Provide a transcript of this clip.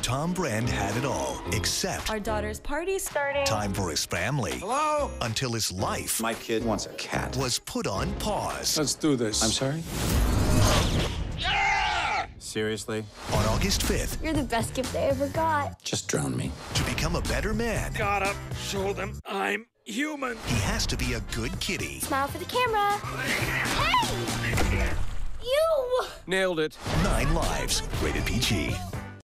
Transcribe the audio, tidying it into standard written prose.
Tom Brand had it all, except our daughter's party starting. time for his family. Hello? Until his life My kid wants a cat. was put on pause. Let's do this. I'm sorry? Seriously? On August 5th, You're the best gift I ever got. Just drown me. to become a better man, Gotta show them I'm human. he has to be a good kitty. Smile for the camera. Hey! You! Nailed it. 9 lives, rated PG.